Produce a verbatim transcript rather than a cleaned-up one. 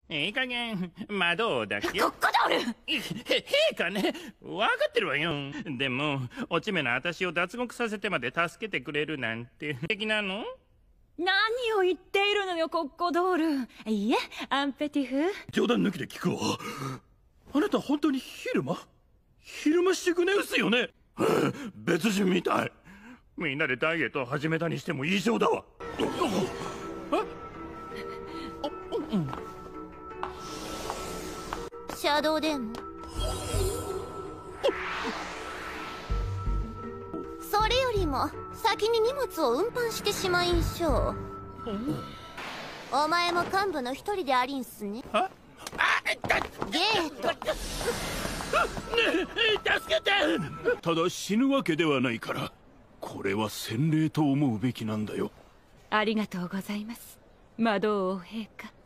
いい加減窓をだけコッコドール。 へ陛下ね、分かってるわよ。でも落ち目な私を脱獄させてまで助けてくれるなんて素敵なの？ 何を言っているのよ、コッコドール。いいえ、アンペティフ。 冗談抜きで聞くわ。あなた本当に昼間昼間シグネウスよね。別人みたい。みんなでダイエットを始めたにしても異常だわ。 シャドウデーモン。それよりも先に荷物を運搬してしまいんしょう。お前も幹部の一人でありんすね。ゲート。 ねえ、助けて。ただ死ぬわけではないから、これは洗礼と思うべきなんだよ。 ありがとうございます、魔導王陛下。